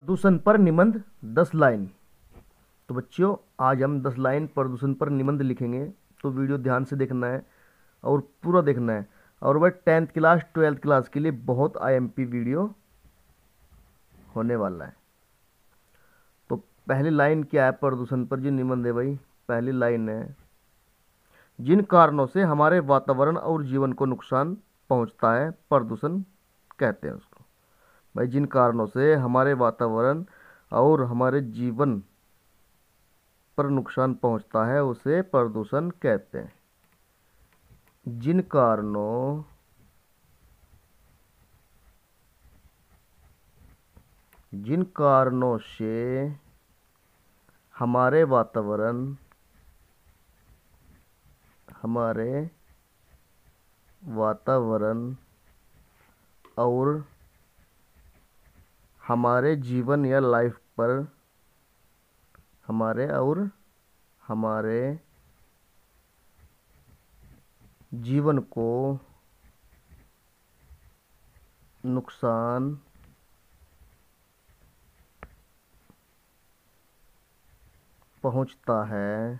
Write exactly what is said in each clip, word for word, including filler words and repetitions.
प्रदूषण पर निबंध दस लाइन। तो बच्चों आज हम दस लाइन प्रदूषण पर निबंध लिखेंगे, तो वीडियो ध्यान से देखना है और पूरा देखना है। और वह टेंथ क्लास ट्वेल्थ क्लास के लिए बहुत आईएमपी वीडियो होने वाला है। तो पहली लाइन क्या है प्रदूषण पर जो निबंध है भाई, पहली लाइन है, जिन कारणों से हमारे वातावरण और जीवन को नुकसान पहुंचता है प्रदूषण कहते हैं उसको। भाई जिन कारणों से हमारे वातावरण और हमारे जीवन पर नुकसान पहुंचता है उसे प्रदूषण कहते हैं। जिन कारणों जिन कारणों से हमारे वातावरण हमारे वातावरण और हमारे जीवन या लाइफ पर हमारे और हमारे जीवन को नुकसान पहुंचता है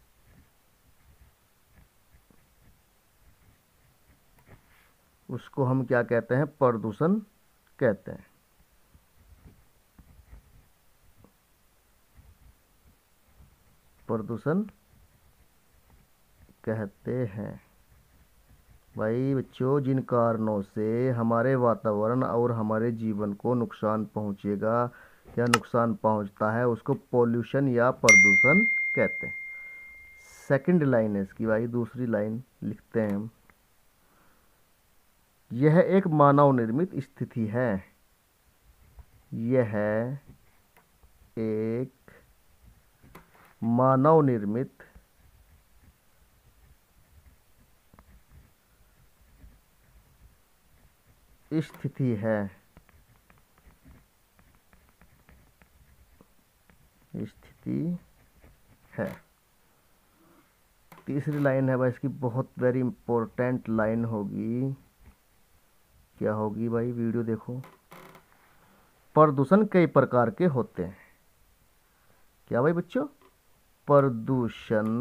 उसको हम क्या कहते हैं, प्रदूषण कहते हैं। प्रदूषण कहते हैं। भाई बच्चों जिन कारणों से हमारे वातावरण और हमारे जीवन को नुकसान पहुंचेगा या नुकसान पहुंचता है उसको पोल्यूशन या प्रदूषण कहते हैं। सेकंड लाइन है इसकी भाई, दूसरी लाइन लिखते हैं हम, यह एक मानव निर्मित स्थिति है। यह एक मानव निर्मित स्थिति है स्थिति है तीसरी लाइन है भाई इसकी, बहुत वेरी इंपॉर्टेंट लाइन होगी। क्या होगी भाई, वीडियो देखो। प्रदूषण कई प्रकार के होते हैं। क्या भाई बच्चों, प्रदूषण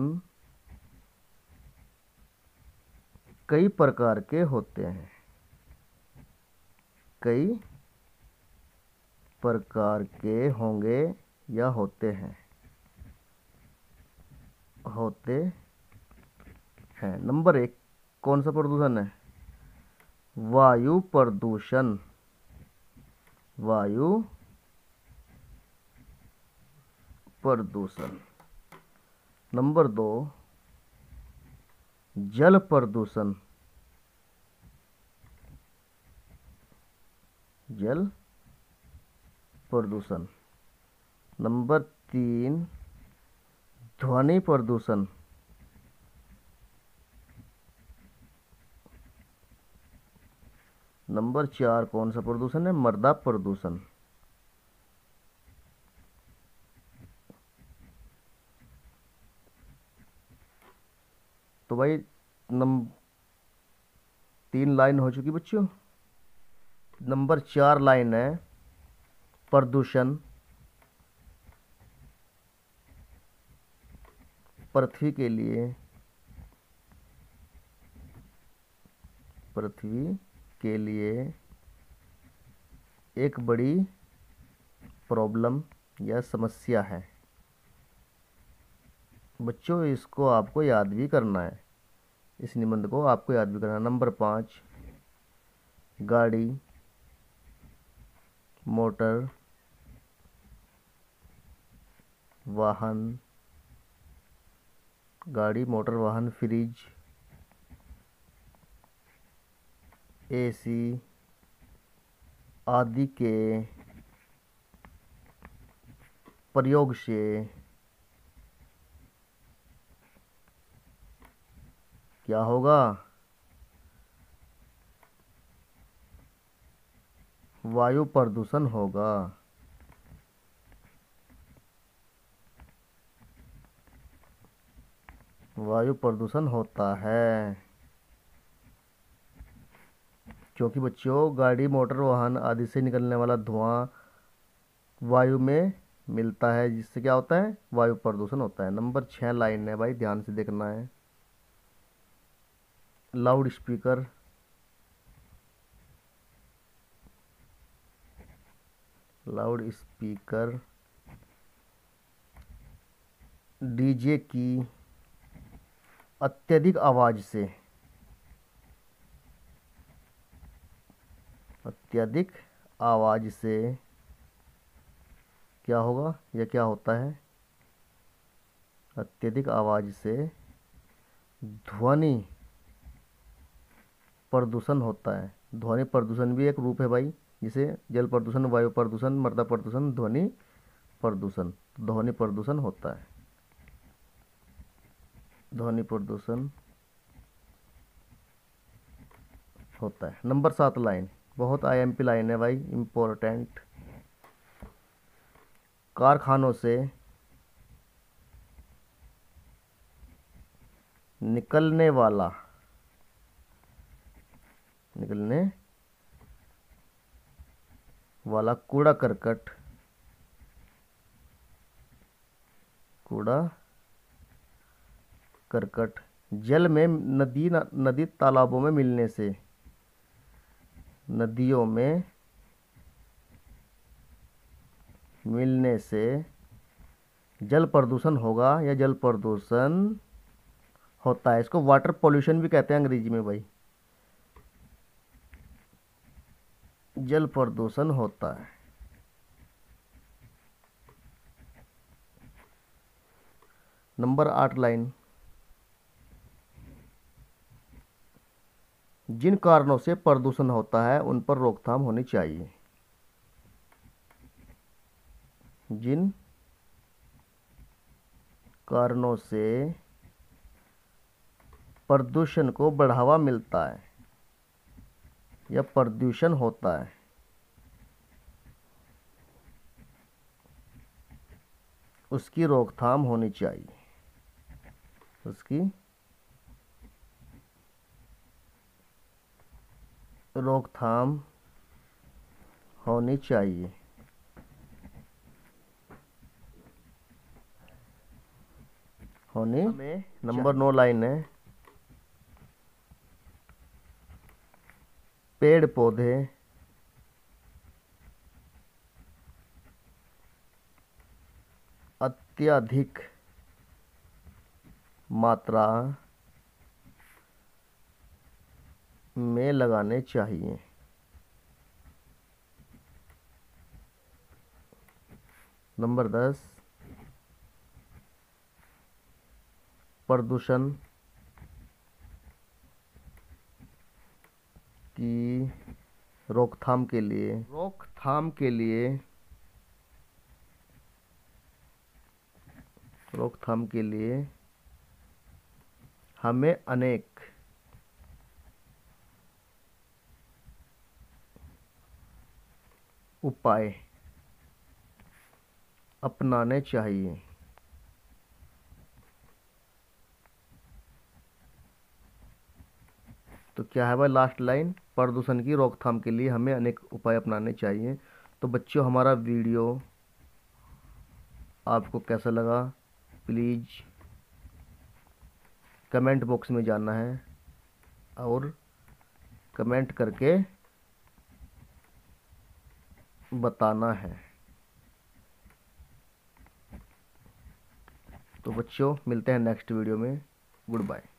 कई प्रकार के होते हैं। कई प्रकार के होंगे या होते हैं होते हैं नंबर एक, कौन सा प्रदूषण है? वायु प्रदूषण। वायु प्रदूषण। नंबर दो, जल प्रदूषण। जल प्रदूषण। नंबर तीन, ध्वनि प्रदूषण। नंबर चार कौन सा प्रदूषण है? मृदा प्रदूषण। तो भाई नंबर तीन लाइन हो चुकी बच्चों। नंबर चार लाइन है, प्रदूषण पृथ्वी के लिए पृथ्वी के लिए एक बड़ी प्रॉब्लम या समस्या है। बच्चों इसको आपको याद भी करना है, इस निबंध को आपको याद भी करना है। नंबर पाँच, गाड़ी मोटर वाहन गाड़ी मोटर वाहन फ्रिज एसी आदि के प्रयोग से क्या होगा? वायु प्रदूषण होगा। वायु प्रदूषण होता है क्योंकि बच्चों गाड़ी मोटर वाहन आदि से निकलने वाला धुआं वायु में मिलता है, जिससे क्या होता है, वायु प्रदूषण होता है। नंबर छः लाइन है भाई, ध्यान से देखना है। Loudspeaker, loudspeaker DJ की अत्यधिक आवाज़ से, अत्यधिक आवाज़ से क्या होगा या क्या होता है, अत्यधिक आवाज़ से ध्वनि प्रदूषण होता है। ध्वनि प्रदूषण भी एक रूप है भाई, जिसे जल प्रदूषण, वायु प्रदूषण, मृदा प्रदूषण, ध्वनि प्रदूषण। ध्वनि प्रदूषण होता है, ध्वनि प्रदूषण होता है। नंबर सात लाइन, बहुत आईएमपी लाइन है भाई, इम्पोर्टेंट। कारखानों से निकलने वाला, निकलने वाला कूड़ा करकट, कूड़ा करकट जल में, नदी नदी तालाबों में मिलने से, नदियों में मिलने से जल प्रदूषण होगा या जल प्रदूषण होता है। इसको वाटर पॉल्यूशन भी कहते हैं अंग्रेजी में भाई। जल प्रदूषण होता है। नंबर आठ लाइन, जिन कारणों से प्रदूषण होता है उन पर रोकथाम होनी चाहिए। जिन कारणों से प्रदूषण को बढ़ावा मिलता है या प्रदूषण होता है, उसकी रोकथाम होनी चाहिए, उसकी रोकथाम होनी चाहिए। होनी में नंबर नौ लाइन है, पेड़ पौधे अत्यधिक मात्रा में लगाने चाहिए। नंबर दस, प्रदूषण की रोकथाम के लिए, रोकथाम के लिए रोकथाम के लिए हमें अनेक उपाय अपनाने चाहिए। तो क्या है भाई लास्ट लाइन, प्रदूषण की रोकथाम के लिए हमें अनेक उपाय अपनाने चाहिए। तो बच्चों, हमारा वीडियो आपको कैसा लगा, प्लीज़ कमेंट बॉक्स में जानना है और कमेंट करके बताना है। तो बच्चों, मिलते हैं नेक्स्ट वीडियो में। Good bye.